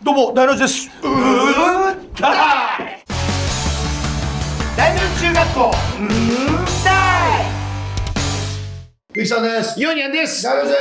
どうも大の字です。大の字中学校ゆきさんです。 ヨニャンです。 大の字です。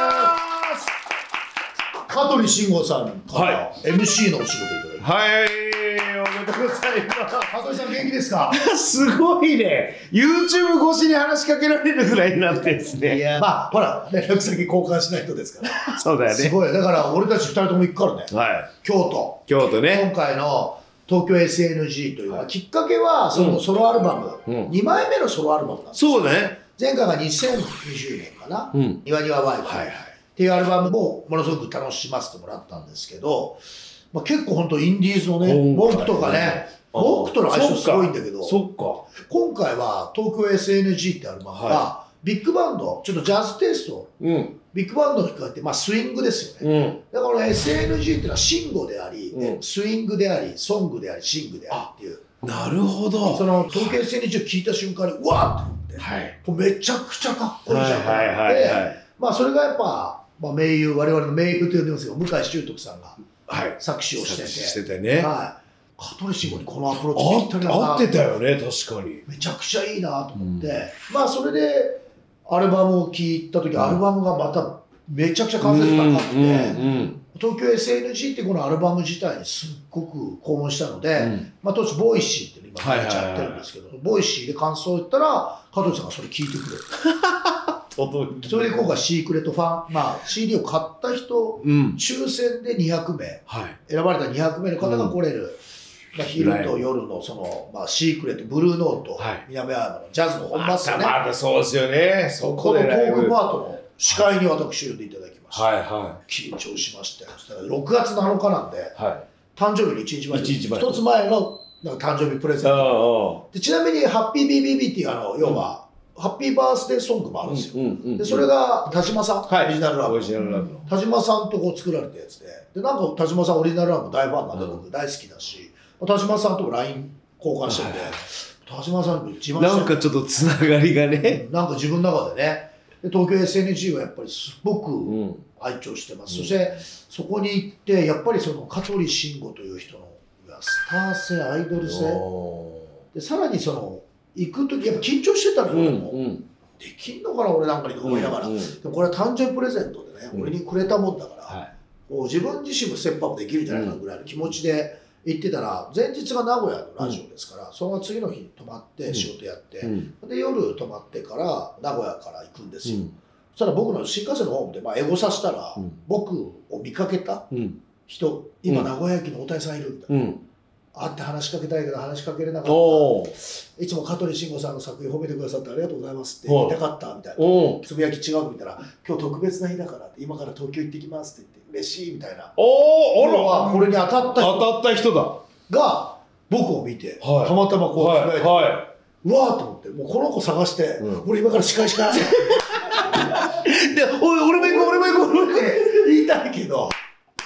香取慎吾さんから MC のお仕事いただきまはい、おめでとうございます。 す。香取さん元気ですか？ すごいね。YouTube 越しに話しかけられるぐらいになってですね。 いや、まあほら連絡先交換しないとですから。 そうだよね。 すごい。だから俺たち2人とも行くからね。 はい。 京都。 京都ね。 今回の東京 SNG というか、きっかけはそのソロアルバム、2枚目のソロアルバムなんです。 そうだね。 前回が2020年かな。庭にはワイド。 はいはい。 っていうアルバムもものすごく楽しませてもらったんですけど、まあ、結構本当インディーズのね、僕とかね、僕との相性すごいんだけど、 そっか。 今回は東京 SNG ってアルバムが、ビッグバンド、ちょっとジャズテイスト、ビッグバンドに加えて、まあスイングですよね。だから SNG っていうのはシンゴであり、スイングであり、ソングであり、シングでありっていう。 なるほど。 その東京 SNG を聞いた瞬間に、うわーって思って、めちゃくちゃかっこいいじゃんって、まあそれがやっぱ、まあ、我々の盟友と呼んでますけど、向井秀徳さんが作詞をしててね。香取慎吾にこのアプローチぴったりだな。 合ってたよね、確かに。 めちゃくちゃいいなと思って、まあそれでアルバムを聴いた時、アルバムがまためちゃくちゃ完成度高くて、東京 SNG ってこのアルバム自体にすっごく興奮したので、まあ当時ボイシーって今めっちゃやってるんですけど、ボイシーで感想を言ったら香取さんがそれ聞いてくれて。それで今回シークレットファン、まあ CD を買った人、抽選で200名、選ばれた200名の方が来れる、まあ昼と夜のその、まあシークレット、ブルーノート、南青山のジャズの本場っすよね。 まだそうですよね。そこのトークパートの司会に私呼んでいただきました。緊張しましたよ。6月7日なんで、誕生日の1日前、1つ前の誕生日プレゼント。ちなみにハッピー BBB っていう要は、ハッピーバースデーソングもあるんですよ。で、それが田島さん、オリジナルラブ。田島さんとこう作られたやつで、で、なんか田島さんオリジナルラブも大ファンなんで僕大好きだし、田島さんとも LINE 交換してて、田島さんに自慢してなんかちょっとつながりがね。 なんか自分の中でね、東京 SNG はやっぱりすごく愛聴してます。そして、そこに行って、やっぱりその香取慎吾という人のスター性、アイドル性、で、さらにその、行く時やっぱ緊張してたのよ、俺も。できんのかな、俺なんかに思いながら。でもこれは誕生日プレゼントでね、俺にくれたもんだから、自分自身もステップアップできるんじゃないかぐらいの気持ちで行ってたら、前日が名古屋のラジオですから、その次の日に泊まって仕事やって、で、夜泊まってから名古屋から行くんですよ。そしたら僕の新幹線のホームで、まあ、エゴさしたら、僕を見かけた人、今名古屋駅に大谷さんいるみたいな。会って話しかけたいけど話しかけれなかった。いつも香取慎吾さんの作品褒めてくださってありがとうございますって言いたかったみたいな。つぶやき違うみたいな。今日特別な日だからって今から東京行ってきますって言って嬉しいみたいな。 おー、はこれに当たった人だが僕を見て、たまたまこうつぶやいて、うわーと思って、もうこの子探して、俺今から司会で、俺も行こうって言いたいけど、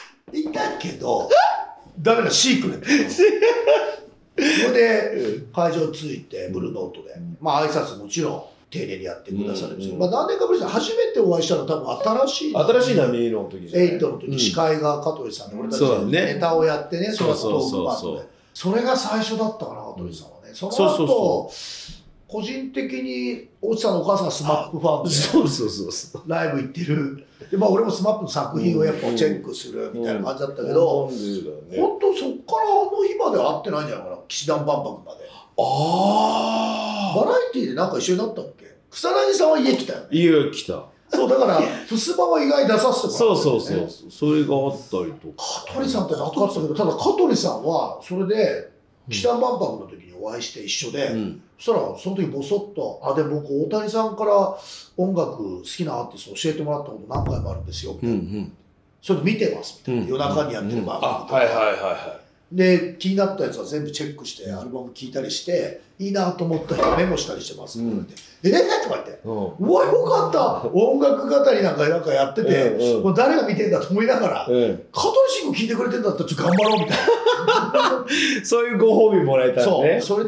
ダメなシークレット。それで会場着いてブルーノートで、まあ挨拶もちろん丁寧にやってくださるんですけど、まあ何年かぶりに初めてお会いしたのは多分新しい波の時じゃない。 8の時、司会が香取さんで俺たちネタをやってね、それはトークバンドで。それが最初だったかな、香取さんはね。その後、個人的に大地さんのお母さんがスマップファンでライブ行ってる。で、まあ俺もスマップの作品をやっぱチェックするみたいな感じだったけど、本当そっからあの日まで会ってないんじゃないかな、氣志團万博まで。バラエティーでなんか一緒になったっけ？草薙さんは家来たよね。 家来た。 そう、だから、ふすまは意外に出させてもらった。 それがあったりとか。 香取さんってなかったけど、ただ香取さんは、それで、氣志團万博の時にお会いして一緒で、そしたら、その時ボソッと、で、僕、大谷さんから音楽好きなアーティスト教えてもらったこと何回もあるんですよ、みたいな。それで見てます、みたいな。夜中にやってる番組とか。で、気になったやつは全部チェックして、アルバム聴いたりして、いいなと思った人メモしたりしてます。とか言って、うわ、よかった音楽語りなんかやってて、もう誰が見てんだと思いながら、香取慎吾聴いてくれてんだったらちょっと頑張ろうみたいな。 そういうご褒美もらえたんで。 そう。それで、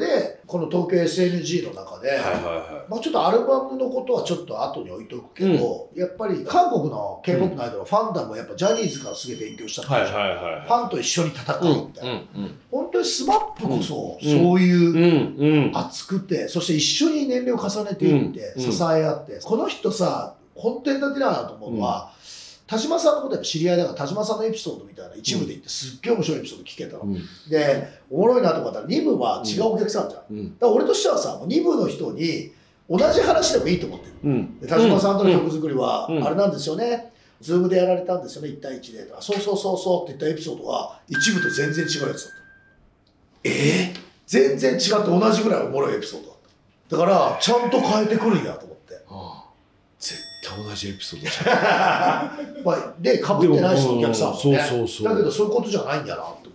この東京 SNG の中で、まあちょっとアルバムのことはちょっと後に置いとくけど、やっぱり韓国の K-POP のアイドル、ファンダムもやっぱジャニーズからすげえ勉強したっていう、ファンと一緒に戦うみたいな。本当にスマップこそ、そういう熱くて、そして一緒に年齢を重ねていって、支え合って、この人さ、本当にだってなと思うのは、田島さんのことやっぱ知り合いだから、田島さんのエピソードみたいな一部で言ってすっげえ面白いエピソード聞けたの。で、おもろいなと思ったら2部は違うお客さんじゃん。だから俺としてはさ、2部の人に同じ話でもいいと思ってる。で田島さんとの曲作りは、あれなんですよね。ズームでやられたんですよね、1対1で。そうそうそうそうって言ったエピソードが一部と全然違うやつだった。全然違って同じぐらいおもろいエピソードだった。だから、ちゃんと変えてくるんやと思って。 絶対同じエピソードじゃん。 まあ、で、被ってない人のお客さんもね。だけど、そういうことじゃないんやなと思って。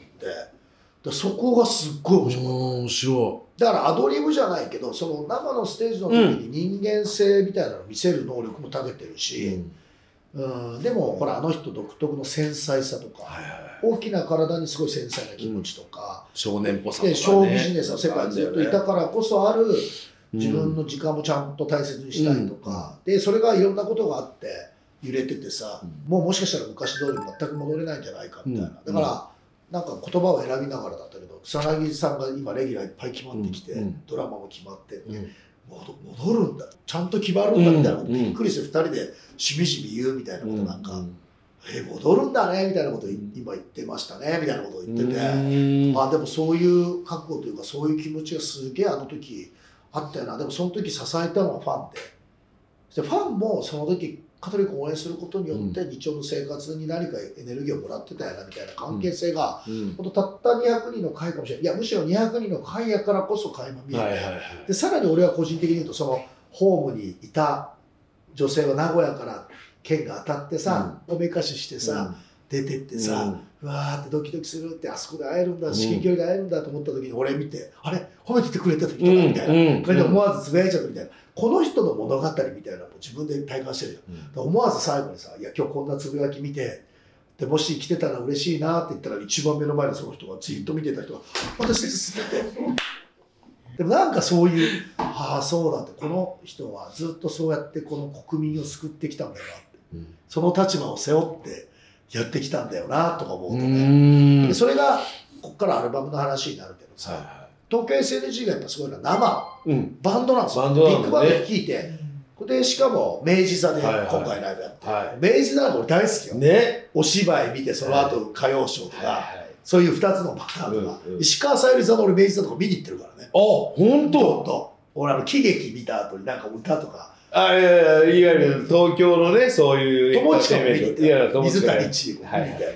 そこがすっごい面白かった。 面白い。だからアドリブじゃないけど、その生のステージの時に人間性みたいなのを見せる能力も長けてるし、でも、ほら、あの人独特の繊細さとか、大きな体にすごい繊細な気持ちとか、 少年っぽさとかね。 ショービジネスの世界にずっといたからこそある、自分の時間もちゃんと大切にしたいとか、でそれがいろんなことがあって揺れててさ、もしかしたら昔通り全く戻れないんじゃないかみたいな、だからなんか言葉を選びながらだったけど、草薙さんが今レギュラーいっぱい決まってきて、ドラマも決まってって、戻るんだ、ちゃんと決まるんだみたいなことびっくりして2人でしみじみ言うみたいなことなんか、戻るんだねみたいなことを今言ってましたねみたいなことを言ってて、まあでもそういう覚悟というかそういう気持ちがすげえあの時あったよな。でもその時支えたのはファンで、ファンもその時香取君を応援することによって日曜の生活に何かエネルギーをもらってたよなみたいな関係性が、本当たった200人の会かもしれない。いやむしろ200人の会やからこそ垣間見えて、でさらに俺は個人的に言うとそのホームにいた女性は名古屋から剣が当たってさ、おめかししてさ、出てってさ、うわーってドキドキするって、あそこで会えるんだ、至近距離で会えるんだと思った時に俺見て、あれ褒めててくれた人だみたいな、それで思わずつぶやいちゃったみたいな、この人の物語みたいなのも自分で体感してるじゃん。思わず最後にさ、いや今日こんなつぶやき見て、でもし来てたら嬉しいなって言ったら、一番目の前のその人がツイート見てた人が「私です」って言って。でもなんかそういう「ああそうだ」って、この人はずっとそうやってこの国民を救ってきたんだよなって、その立場を背負ってやってきたんだよなとか思うとね。でそれがこっからアルバムの話になるけどさ、東京 SNG がやっぱすごいのは生、バンドなんですよ。ビッグバンドで聴いて、でしかも明治座で今回ライブやって、明治座なんか俺大好きよ、お芝居見てその後歌謡ショーとか、そういう2つのパターンが、石川さゆりさんの俺明治座とか見に行ってるからね。 あ、本当。 俺喜劇見た後になんか歌とか、 いわゆる東京のね、そういう友近も見に行って、水谷千恵子見に行って、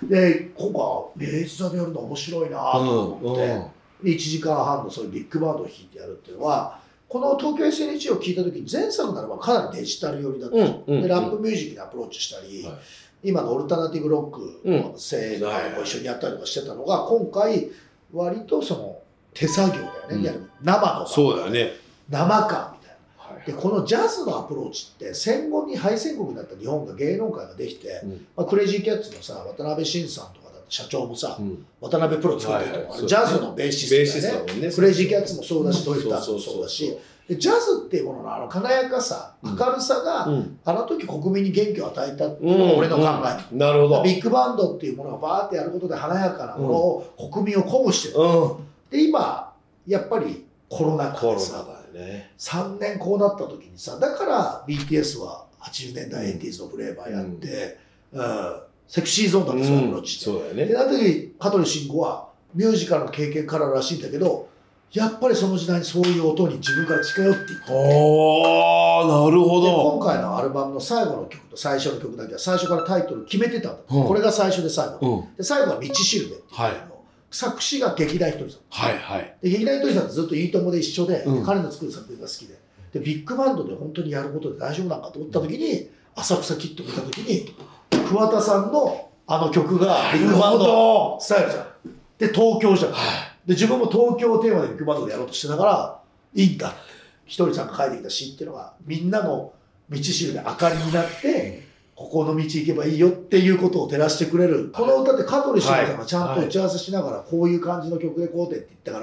で今回明治座でやるの面白いなと思って、1時間半のそういうビッグバンドを弾いてやるっていうのは、この東京 SNG を聴いた時に前作ならばかなりデジタル寄りだった、でラップミュージックにアプローチしたり、今のオルタナティブロックの声も一緒にやったりとかしてたのが、今回割とその手作業だよね、生のそうだね、 生感みたいな。でこのジャズのアプローチって戦後に敗戦国になった日本が芸能界ができて、クレイジーキャッツのさ渡辺晋さんとかだって社長もさ、渡辺プロ作ってるとか、ジャズのベーシストだよね。クレイジーキャッツもそうだし、ドリフターズもそうだし、でジャズっていうものの華やかさ、明るさが、あの時国民に元気を与えたっていうのが俺の考え。 なるほど。 ビッグバンドっていうものがバーってやることで華やかなものを国民を鼓舞してる。で今やっぱりコロナ禍でさ、3年こうなった時にさ、だから BTS は80年代 80s のフレーバーやって、セクシーゾーンだったんですよ、アプローチって。 そうだよね。 で、あの時、香取慎吾はミュージカルの経験かららしいんだけど、やっぱりその時代にそういう音に自分から近寄っていった。 ああ、なるほど。 今回のアルバムの最後の曲と最初の曲だけは最初からタイトル決めてたんだ。これが最初で最後。で、最後は道しるべっていうの。作詞が劇団ひとりさん。で、劇団ひとりさんってずっといいともで一緒で、彼の作る作品が好きで。で、ビッグバンドで本当にやることで大丈夫なんかと思った時に、浅草キッド見た時に、桑田さんのあの曲がビッグバンドスタイルじゃん。で、東京じゃん。で、自分も東京をテーマでビッグバンドでやろうとしてたから、いいんだ。ひとりさんが書いてきた詩っていうのが、みんなの道しるべ、明かりになって、ここの道行けばいいよっていうことを照らしてくれる。この歌って香取慎吾さんがちゃんと打ち合わせしながら、こういう感じの曲でこうでって言ったから、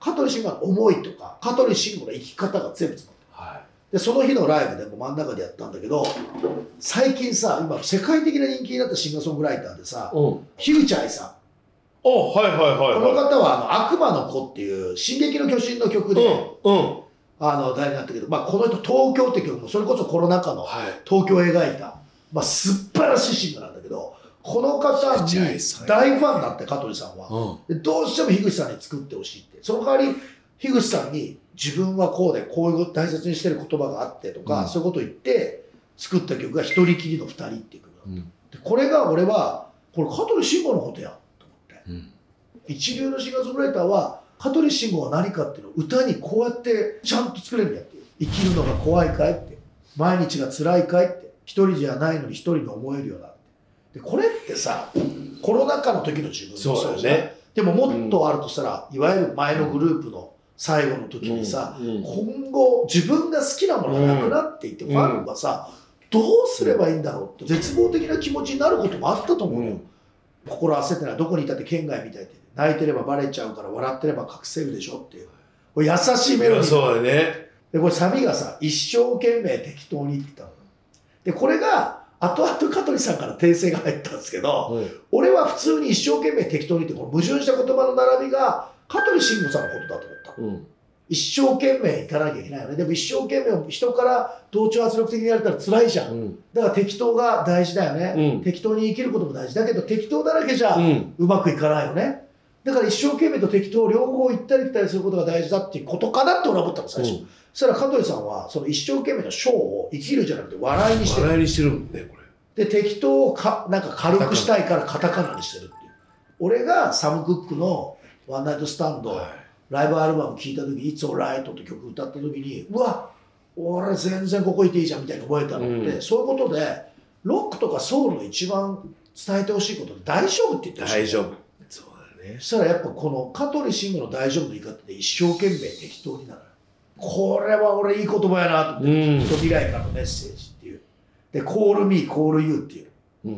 香取慎吾の思いとか香取慎吾の生き方が全部詰まってる。 はい。 でその日のライブでも真ん中でやったんだけど、最近さ今世界的な人気になったシンガーソングライターでさ、樋口愛さん、 お、はいはいはいはい。 この方は悪魔の子っていう進撃の巨人の曲で、誰になったけど、まあ、この人東京って曲もそれこそコロナ禍の東京を描いた、まあ、素晴らしいシンガーなんだけど、この方に大ファンになって香取さんは、でどうしても樋口さんに作ってほしいって、その代わり樋口さんに自分はこうでこういう大切にしてる言葉があってとか、そういうことを言って作った曲が「一人きりの二人」っていう曲だった、でこれが俺はこれ香取慎吾のことやと思って、一流のシンガーソングライターは香取慎吾は何かっていうのを歌にこうやってちゃんと作れるんだよっていう。生きるのが怖いかいって、毎日が辛いかいって、一人じゃないのに一人に思えるようなって。でこれってさ、コロナ禍の時の自分もそうだね。でももっとあるとしたら、いわゆる前のグループの最後の時にさ、今後自分が好きなものがなくなっていって、ファンがさ、どうすればいいんだろうって絶望的な気持ちになることもあったと思うよ。心焦ってない、どこにいたって県外みたいって、泣いてればバレちゃうから笑ってれば隠せるでしょっていう、これ優しいメロディー。 そうだね。 でこれサビがさ、一生懸命適当にって言ったの。でこれが後々香取さんから訂正が入ったんですけど、俺は普通に一生懸命適当にってこの矛盾した言葉の並びが香取慎吾さんのことだと思った、一生懸命いかなきゃいけないよね。でも一生懸命人から同調圧力的にやれたら辛いじゃん、だから適当が大事だよね、適当に生きることも大事だけど適当だらけじゃうまくいかないよね、だから一生懸命と適当両方行ったり来たりすることが大事だっていうことかなって俺は思ったの最初、そしたら香取さんはその一生懸命の章を生きるじゃなくて笑いにしてる。 笑いにしてるもんねこれで適当をなんか軽くしたいからカタカナにしてるっていう。俺がサム・クックの「ワンナイトスタンド」ライブアルバム聴いた時「It's Alright」って曲歌った時にうわ俺全然ここいていいじゃんみたいに覚えたのって、そういうことでロックとかソウルの一番伝えてほしいことで大丈夫って言ってほしい。 大丈夫。そうだね。 そしたらやっぱこの香取慎吾の大丈夫の言い方で一生懸命適当になる。これは俺いい言葉やなと思って、未来からのメッセージっていう。で、call me, call you っていう。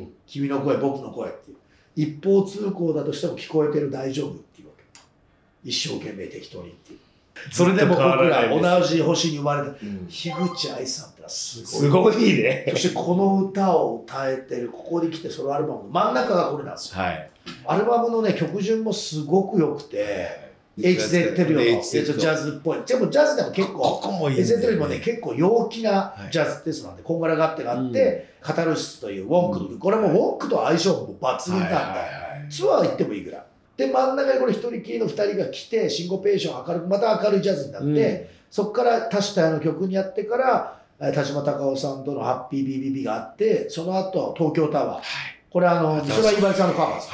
君の声、僕の声っていう。一方通行だとしても聞こえてる大丈夫っていうわけ。一生懸命適当にっていう。それでも僕ら同じ星に生まれた樋口愛さんってのはすごい。 すごいね。 そしてこの歌を歌えてる、ここに来てソロアルバムの真ん中がこれなんですよ。アルバムのね、曲順もすごく良くて、HZ テリオのジャズっぽい。でもジャズでも結構、HZ テリオもね、結構陽気なジャズテイストなんで、こんがらがってがあって、カタルシスというウォンクの曲、これもウォンクと相性も抜群なんで、ツアー行ってもいいぐらい。で、真ん中にこれ一人きりの2人が来て、シンコペーション明るく、また明るいジャズになって、そこから多種多様の曲にやってから、田島隆夫さんとのハッピー BBB があって、その後、東京タワー。これ美空ひばりさんのカバーです。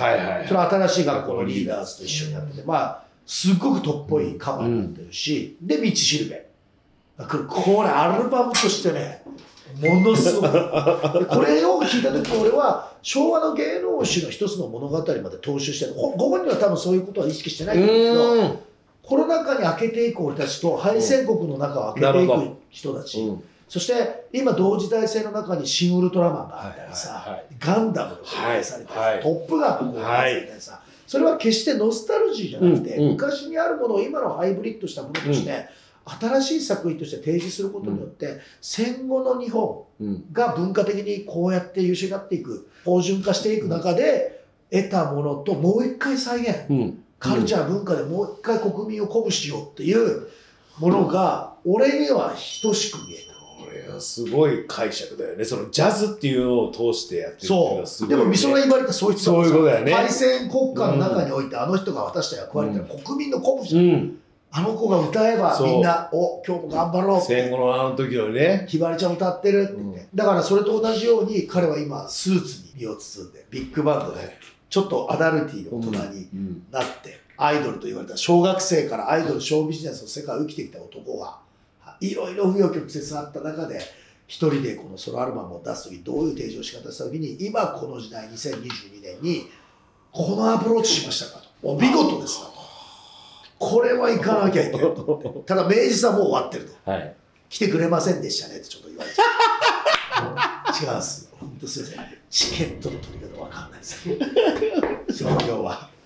それは新しい学校のリーダーズと一緒にやってて、まあ、すっごくトップっぽいカバーになってるし、で、道しるべ。これ、アルバムとしてね、ものすごく。これを聞いた時俺は、昭和の芸能史の一つの物語まで踏襲してる。ご本人は多分そういうことは意識してないんだけど、コロナ禍に明けていく俺たちと、敗戦国の中を明けていく人たち。そして今同時代性の中にシン・ウルトラマンがあったりさ、ガンダムが公開されたり、トップガンが公開されたりさ、それは決してノスタルジーじゃなくて、昔にあるものを今のハイブリッドしたものとして、新しい作品として提示することによって、戦後の日本が文化的にこうやって優秀になっていく、標準化していく中で得たものともう一回再現、カルチャー文化でもう一回国民を鼓舞しようっていうものが俺には等しく見えた。 これはすごい解釈だよね。そのジャズっていうのを通してやってるっていうのはすごい、ね。でも美空ひばりってそういう人だから、 そういうことだよね。敗戦国家の中においてあの人が果たした役割ってのは国民の鼓舞じゃん。あの子が歌えばみんな、お、今日も頑張ろうって。 戦後のあの時のね。 ひばりちゃん歌ってるって言って。だからそれと同じように彼は今スーツに身を包んで、ビッグバンドでちょっとアダルティーの大人になって、アイドルと言われた小学生からアイドル、ショービジネスの世界を生きてきた男が、いろいろ紆余曲折あった中で、一人でこのソロアルバムを出すとき、どういう提示を仕方したときに、今この時代、2022年に、このアプローチしましたかと。お見事ですと。これは行かなきゃいけないと思って。ただ、明治さんもう終わってると。来てくれませんでしたねってちょっと言われちゃう。違うんです。本当すいません。チケットの取り方わかんないです。商業は。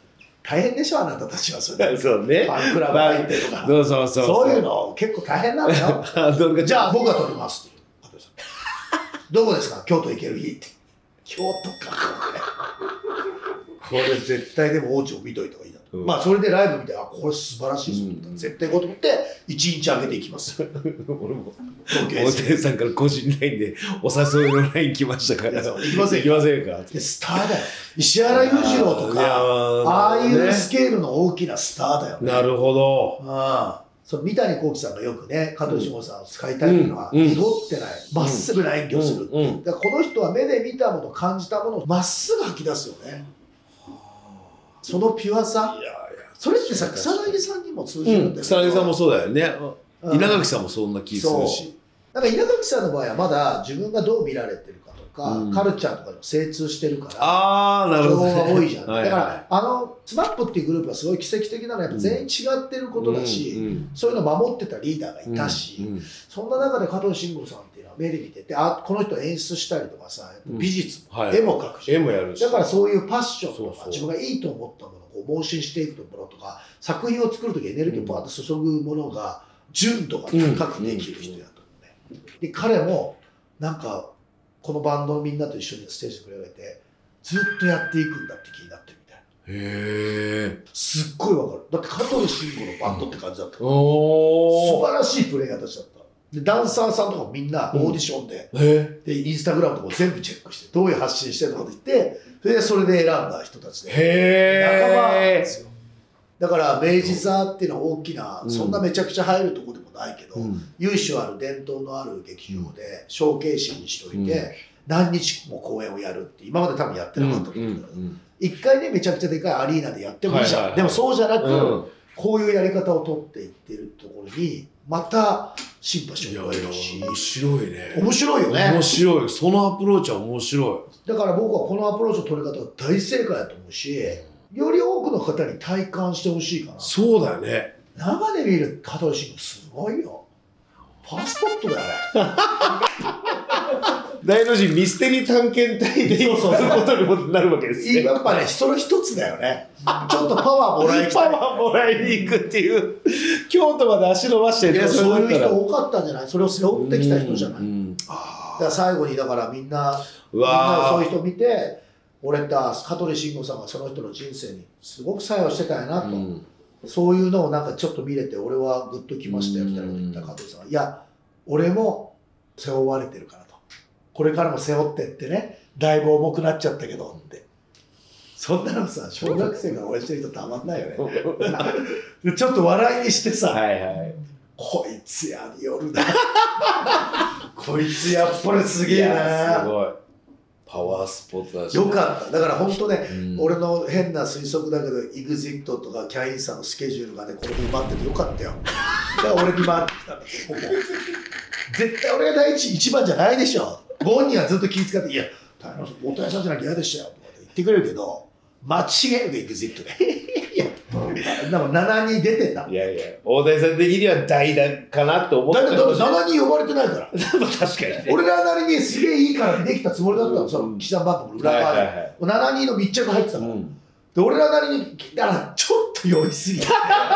大変でしょ、あなたたちはそれ。 そうね。 ファンクラブ入ってとか。 そうそうそう。 そういうの結構大変なんだよ。じゃあ僕が取りますって。どこですか、京都行ける日って。京都か。これ絶対でも王子を見といた方がいいなと。まあそれでライブ見て、あ、これ素晴らしいです。絶対行こうと思って、1日あげていきます。 俺も、大手さんから個人 LINE でお誘いの LINE 来ましたから。 行きません。 行きませんか。 スターだよ。石原裕次郎とか、ああいうスケールの大きなスターだよね。 なるほど。 そう、三谷幸喜さんがよくね、加藤志保さんを使いたいのは、濁ってない、まっすぐな演技をするっていう。だからこの人は目で見たもの、感じたものをまっすぐ吐き出すよね。そのピュアさ。それってさ、草薙さんにも通じるんだよね。 草薙さんもそうだよね。稲垣さんもそんな気するし。 だから稲垣さんの場合はまだ自分がどう見られてるかとか、カルチャーとかにも精通してるから、情報が多いじゃん。だからスマップっていうグループはすごい奇跡的なのはやっぱ全員違ってることだし、そういうのを守ってたリーダーがいたし、そんな中で加藤慎吾さんっていうのは目で見てて、あ、この人演出したりとかさ、美術、絵も描くし、 絵もやるし、 だからそういうパッションとか自分がいいと思ったものを盲信していくものとか、作品を作るときエネルギーをバーッと注ぐものが純度が高くできる人やと思うね。で彼もなんかこのバンドのみんなと一緒にステージで繰り上げてずっとやっていくんだって気になってるみたいな。 へえ。 すっごいわかる。だって加藤慎吾のバンドって感じだった。素晴らしいプレイヤーたちだった。でダンサーさんとかもみんなオーディションで、でインスタグラムとか全部チェックしてどういう発信してるのかって言ってそれで選んだ人たちで仲間なんですよ。だから明治座っていうのは大きな、そんなめちゃくちゃ入るとこでもないけど、由緒ある伝統のある劇場でショーケーシにしといて、何日も公演をやるって今まで多分やってなかったと思うんだけど、一回ねめちゃくちゃでかいアリーナでやってもいいじゃん。でもそうじゃなく、こういうやり方を取っていってるところにまたシンパシーを覚えるし。 面白いね。 面白いよね。 面白い。そのアプローチは面白い。だから僕はこのアプローチの取り方は大正解だと思うし、より多くの方に体感してほしいかな。 そうだよね。 生で見る加藤慎吾すごいよ。パスポットだよね。 大の字ミステリー探検隊で行くことにもなるわけですね。 やっぱね、その一つだよね。ちょっとパワーもらいにパワーもらいに行くっていう。京都まで足伸ばしてる。 そういう人多かったんじゃない？それを背負ってきた人じゃない。だから最後にだからみんなそういう人を見て、俺と香取慎吾さんがその人の人生にすごく作用してたんやなと、そういうのをなんかちょっと見れて俺はグッときましたよみたいなこと言った加藤さんは、いや俺も背負われてるからと、これからも背負ってってね、だいぶ重くなっちゃったけどって、そんなのさ小学生が応援してる人たまんないよね。ちょっと笑いにしてさ、こいつやりよるな。こいつやっぱりすげえな。 すごい。パワースポットだし。 よかった。だから本当ね、俺の変な推測だけど、EXIT とかキャインさんのスケジュールがね、この日待っててよかったよ。だから俺に回ってきたんだ。絶対俺が第一番じゃないでしょ。ご本人はずっと気遣って、いや、大谷さんじゃなきゃ嫌でしたよ。とか言ってくれるけど、間違いなく EXIT で。いや、でも7人出てんだ。 いやいや、大谷さん的には代打かなと思ってた。 だって7人呼ばれてないから。 確かに、ね。 俺らなりにすげえいいからできたつもりだったの、その岸田バンクの裏側で。7人の密着入ってたから。で、俺らなりに、だからちょっと酔いすぎて。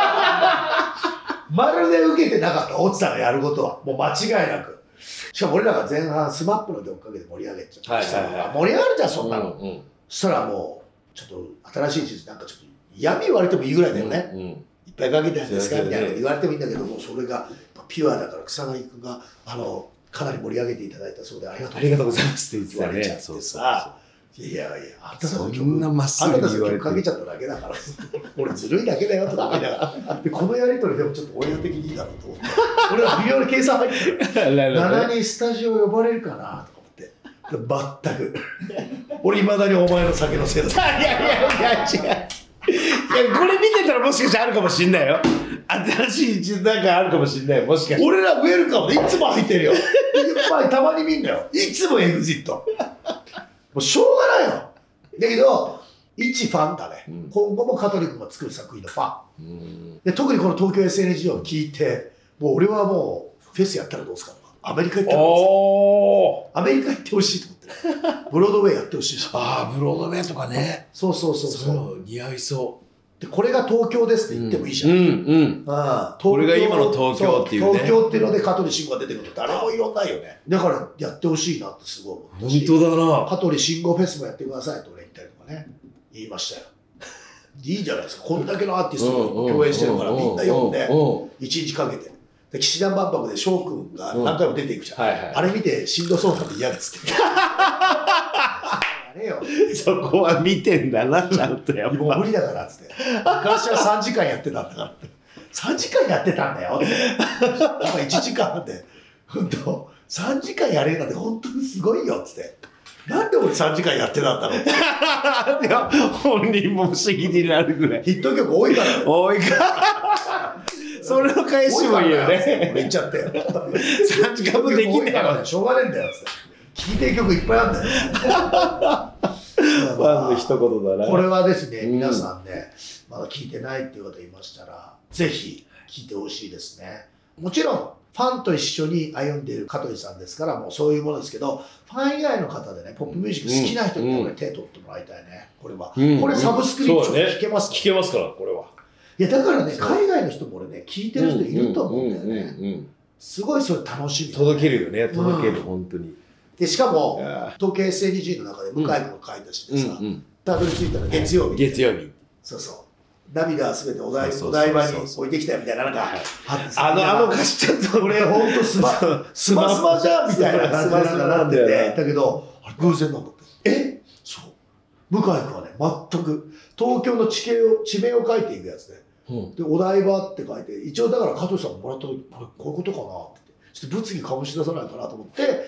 まるで受けてなかった、落ちたがやることは。もう間違いなく。しかも俺らが前半スマップの曲かけて盛り上げちゃった。盛り上がるじゃん、そんなの。そしたらもう、ちょっと新しい地図なんかちょっと嫌味言われてもいいぐらいだよね。いっぱいかけてるんですかみたいなこと言われてもいいんだけども、それがピュアだから草薙君がかなり盛り上げていただいたそうで、ありがとうございますって言われちゃってさ。いやいや、あんたの曲かけちゃっただけだから、俺ずるいだけだよとか言いながら、このやりとりでもちょっと親的にいいだろうと思って、俺は微妙な計算入ってる。7人スタジオ呼ばれるかなとか思って、全く。俺いまだにお前の酒のせいだ。いやいや違う。いやこれ見てたらもしかしたらあるかもしんないよ。新しい一なんかあるかもしんないよ。もしかして俺らウェルカムでいつも入ってるよ。いっぱいたまに見んだよ。いつも EXIT。もうしょうがないよ。だけど一ファンだね。今後も香取君が作る作品のファン。で特にこの東京 SNG を聞いて、もう俺はもうフェスやったらどうですかとか、アメリカ行ったらどうですか。アメリカ行ってほしいと思ってる。ブロードウェイやってほしいし。 ああ、ブロードウェイとかね。 そう。 似合いそう。 でこれが東京ですって言ってもいいじゃん。 これが今の東京っていうね。 東京っていうので香取慎吾が出てくると誰もいろんないよね。だからやってほしいなってすごい思ったし。 本当だな。 香取慎吾フェスもやってくださいと俺言ったりとかね、言いましたよ。いいじゃないですか。こんだけのアーティストが共演してるからみんな呼んで1日かけて。で騎士団万博で翔くんが何回も出ていくじゃん。あれ見てしんどそうなんで嫌ですって。 そこは見てんだな、ちゃんとやっぱ。 もう無理だからっつって。昔は3時間やってたんだからって。3時間やってたんだよって。今1時間なんで、本当3時間やれるなんて本当にすごいよっつって。なんで俺3時間やってたんだろうって。 いや、本人も不思議になるぐらい。 ヒット曲多いからね。 多いから。それの返しもいいよね。 俺言っちゃったよ。 3時間もできんだよ。 しょうがねえんだよっつって。聴いてる曲いっぱいあるんだよ。 ファンの一言だな。 これはですね、皆さんね、まだ聴いてないっていう方いましたら、ぜひ聴いてほしいですね。もちろん、ファンと一緒に歩んでいる香取さんですから、もうそういうものですけど、ファン以外の方でね、ポップミュージック好きな人にこれ手取ってもらいたいね、これは。これサブスクリプションで聴けますから。 聴けますから、これは。 いや、だからね、海外の人も俺ね、聴いてる人いると思うんだよね。すごいそれ楽しみ。 届けるよね、届ける、本当に。 でしかも東京 SNG の中で向井君の書いた詩でさ、たどり着いたら月曜日。 月曜日。 そうそう。涙はすべてお台場に置いてきたよみたいな、なんかあの歌詞ちょっとこれほんとスマスマじゃんみたいな感じになってて、だけど偶然なんだって。そう向井君はね、全く東京の地名を書いていくやつで、でお台場って書いて、一応だから加藤さんもらった時これこういうことかなってちょっと物議醸し出さないかなと思って、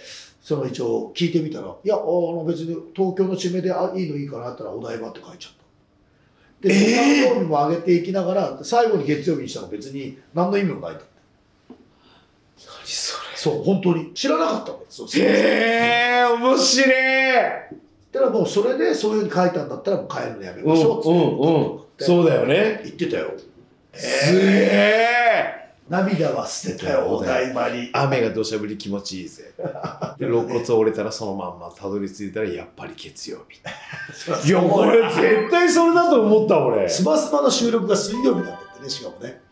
その一応聞いてみたら、いや別に東京の地名でいいのいいかなって言ったらお台場って書いちゃった。で、他の曜日も上げていきながら、最後に月曜日にしたの別に何の意味もないと。 何それ。 そう、本当に。知らなかったんですよ。 面白い。 だからもうそれでそういうふうに書いたんだったらもう変えるのやめましょうって。 そうだよね。 言ってたよ。 すげえ。 涙は捨てたよ、お台場に。 雨が土砂降り気持ちいいぜ。で、肋骨折れたらそのまんまたどり着いたらやっぱり月曜日。いや、これ絶対それだと思った俺。 スマスマの収録が水曜日なんだってね、しかもね。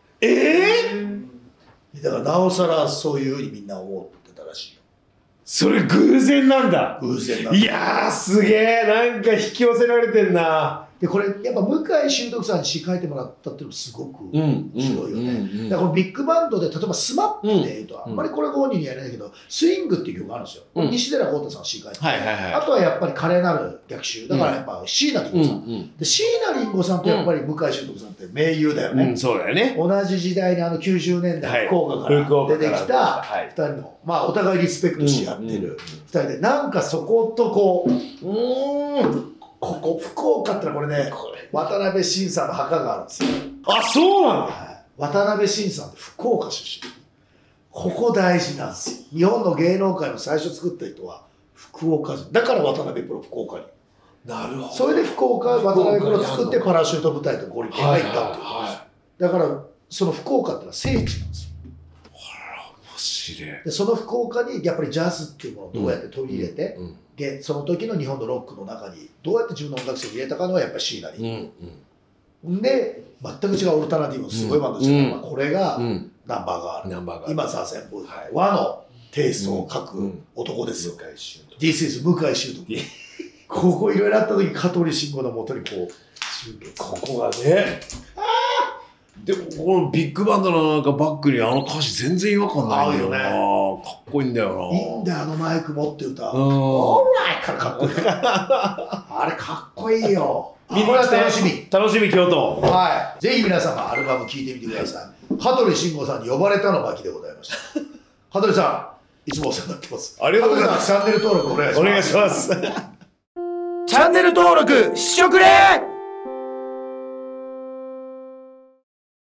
だからなおさらそういうふうにみんな思ってたらしいよ。 それ偶然なんだ。 偶然なんだ。 いやー、すげえ。なんか引き寄せられてんな。 でこれやっぱ向井秀徳さんに詩書いてもらったっていうのもすごく面白いよね。だからこのビッグバンドで例えばスマップでいうとあんまりこれご本人にはやらないけど、スイングっていう曲があるんですよ。西寺豪太さん詩書いてて、あとはやっぱり華麗なる逆襲だからやっぱ椎名林檎さんで、椎名林檎さんとやっぱり向井秀徳さんって盟友だよね。 そうだよね。 同じ時代に90年代福岡から出てきた2人のまあお互いリスペクトし合ってる2人で、なんかそことこうここ福岡ってのはこれね、渡辺晋さんの墓があるんですよ。 あ、そうなんだ。 渡辺晋さんって福岡出身。ここ大事なんですよ。日本の芸能界の最初作った人は福岡人。だから渡辺プロ福岡に。 なるほど。 それで福岡渡辺プロ作ってパラシュート部隊とゴリケンが行ったっていうことです。だからその福岡ってのは聖地なんですよ。 面白い。 でその福岡にやっぱりジャズっていうものをどうやって取り入れて、でその時の日本のロックの中にどうやって自分の音楽性を入れたかのはやっぱり椎名林檎で、全く違うオルタナティブのすごいバンドですけど、これがナンバーガール、今ザ・旋風、和のテイストを書く男ですよ。This is 向井秀徳。ここいろいろあった時香取慎吾のもとにこう集結。 ここがね。でもこのビッグバンドのなんかバックにあの歌詞全然違和感ないんだよな。かっこいいんだよな。 いいんだよ、あのマイク持って歌。オーライからかっこいい。あれかっこいいよ。これは楽しみ。 楽しみ、京都。 はい。ぜひ皆様アルバム聴いてみてください。香取慎吾さんに呼ばれたの巻でございました。香取さん、いつもお世話になってます。 ありがとうございます。 チャンネル登録お願いします。 お願いします。 チャンネル登録しとくれ。